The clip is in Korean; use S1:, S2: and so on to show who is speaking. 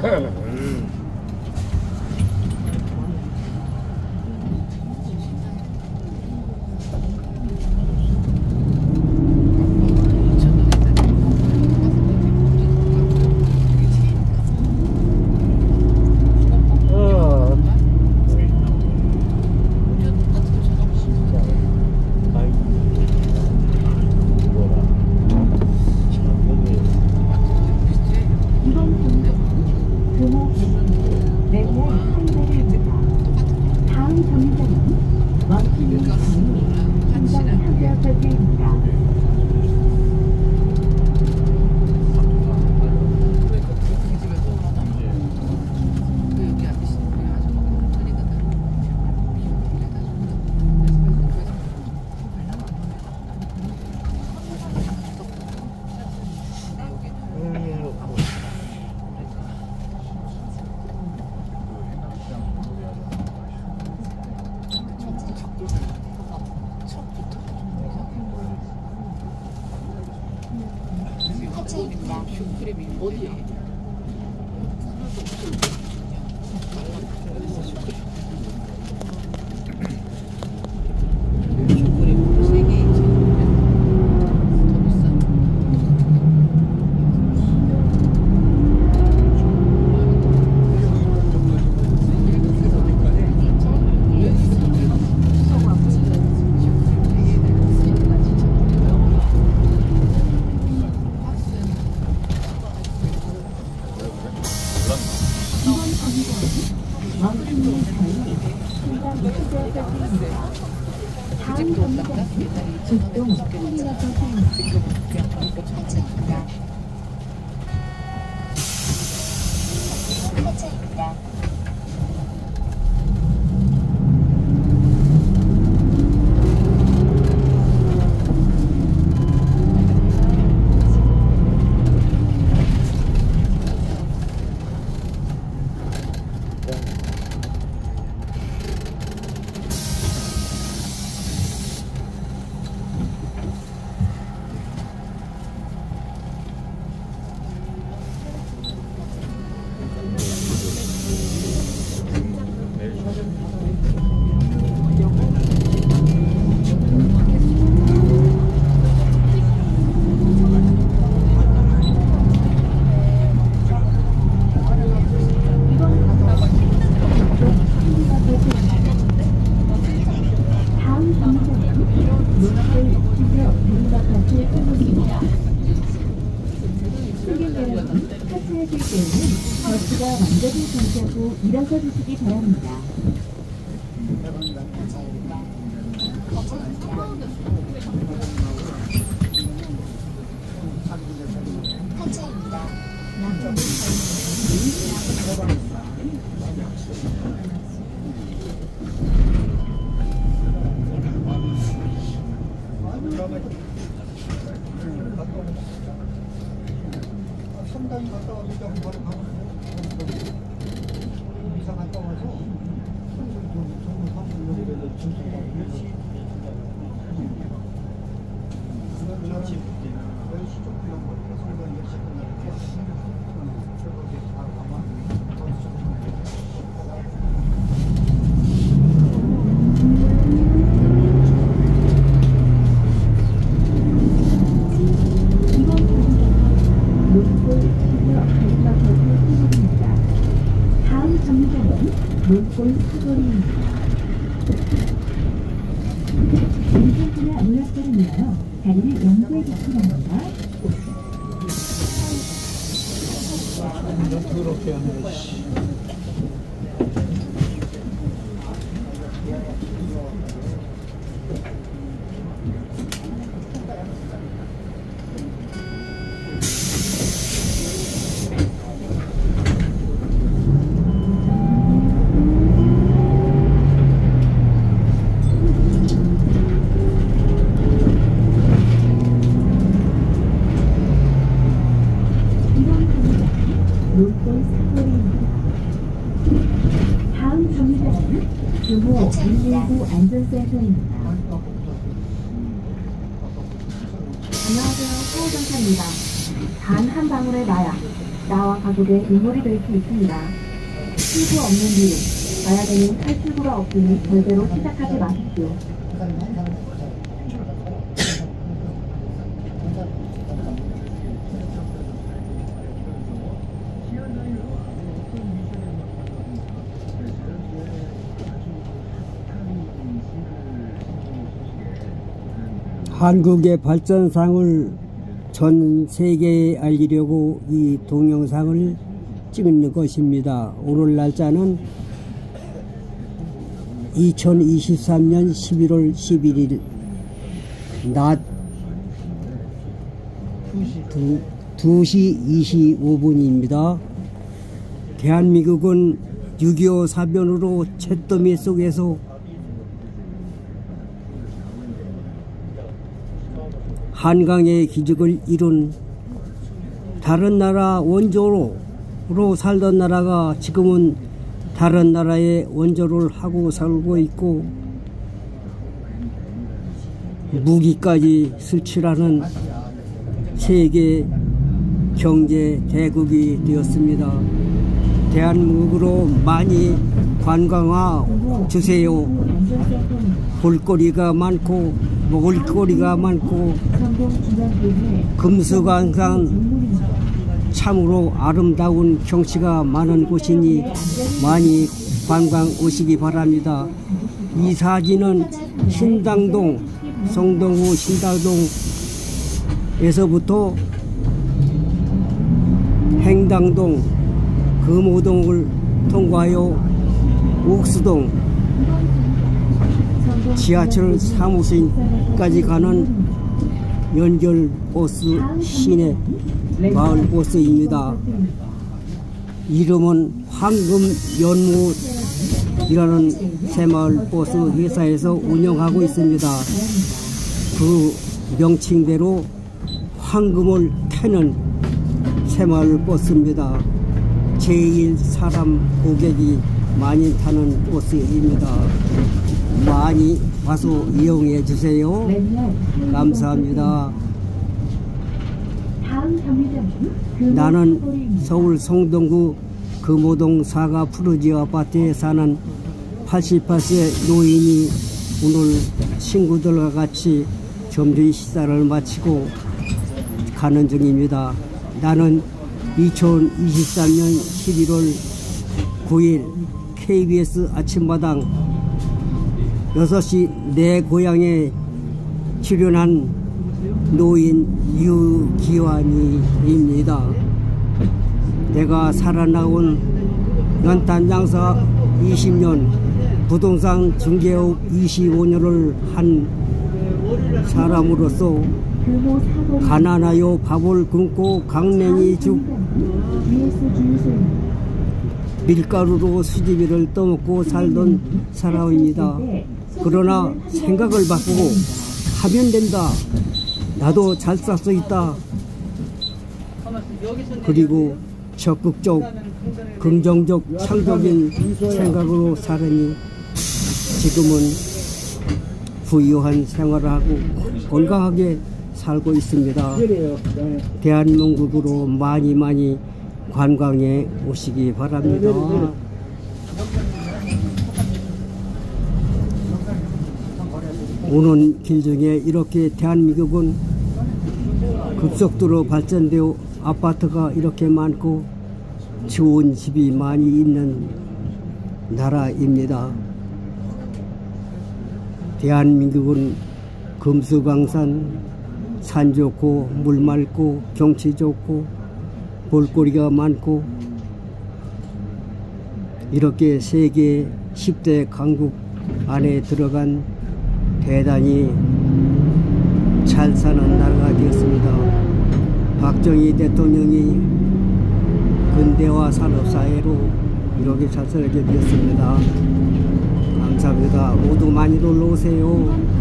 S1: 슈크림이 어디야? 슈크림 3개 있지. 더 비싸. 그 집도 온단다? 옛날에 2,000원에 5개 줬잖아. 지금 그냥 가격가 1,000원이야.
S2: 하차입니다. 하차하실 때는 버스가 완전히 정차하고 일어서 주시기 바랍니다.
S3: 상당히 갔다 와서 이제 한 번에 가고 이사 갔다 와서 정말 한국으로 전투가 10시 좀 필요한 거니까 성당 10시 끝나는데 저렇게 다 가만 다음 정류장은 논골 사거리입니다. 운전기나 노약자를 위하여 다리를 연구해 주시기 바랍니다. 더럽게 하네.
S2: 논골 사거리입니다. 다음 정류장은 규모 119 안전센터입니다.
S4: 안녕하세요. 수호전차입니다. 단 한 방울의 마약,
S2: 나와 가족의 눈물이 될 수 있습니다. 출구 없는 이유, 만약에는 탈출구가 없으니 절대로 시작하지 마십시오.
S4: 한국의 발전상을 전 세계에 알리려고 이 동영상을 찍는 것입니다. 오늘 날짜는 2023년 11월 11일 낮 2시 25분입니다. 대한민국은 6.25 사변으로 잿더미 속에서 한강의 기적을 이룬 다른 나라 원조로 살던 나라가 지금은 다른 나라의 원조를 하고 살고 있고 무기까지 수출하는 세계 경제 대국이 되었습니다. 대한민국으로 많이 관광화 주세요. 볼거리가 많고 먹을거리가 많고 금수강산 참으로 아름다운 경치가 많은 곳이니 많이 관광 오시기 바랍니다. 이 사진은 신당동, 성동구 신당동에서부터 행당동, 금호동을 통과하여 옥수동, 지하철 사무실까지 가는 연결버스 시내 마을버스입니다. 이름은 황금연못이라는 새마을버스 회사에서 운영하고 있습니다. 그 명칭대로 황금을 캐는 새마을버스입니다. 제일 사람 고객이 많이 타는 버스입니다. 많이 와서 이용해 주세요. 감사합니다. 나는 서울 성동구 금호동 사가 푸르지 아파트에 사는 88세 노인이 오늘 친구들과 같이 점심 식사를 마치고 가는 중입니다. 나는 2023년 11월 9일 KBS 아침마당 6시 내 고향에 출연한 노인 유기환이입니다. 내가 살아나온 연탄장사 20년, 부동산 중개업 25년을 한 사람으로서 가난하여 밥을 굶고 강냉이 죽 밀가루로 수제비를 떠먹고 살던 사람입니다. 그러나 생각을 바꾸고 하면 된다. 나도 잘 살 수 있다. 그리고 적극적, 긍정적, 창조적인 생각으로 살으니 지금은 부유한 생활을 하고 건강하게 살고 있습니다. 대한민국으로 많이 관광에 오시기 바랍니다. 오는 길 중에 이렇게 대한민국은 급속도로 발전되어 아파트가 이렇게 많고 좋은 집이 많이 있는 나라입니다. 대한민국은 금수강산, 산 좋고 물 맑고 경치 좋고 볼거리가 많고 이렇게 세계 10대 강국 안에 들어간 대단히 잘 사는 나라가 되었습니다. 박정희 대통령이 근대화 산업사회로 이렇게 잘 살게 되었습니다. 감사합니다. 모두 많이 놀러 오세요.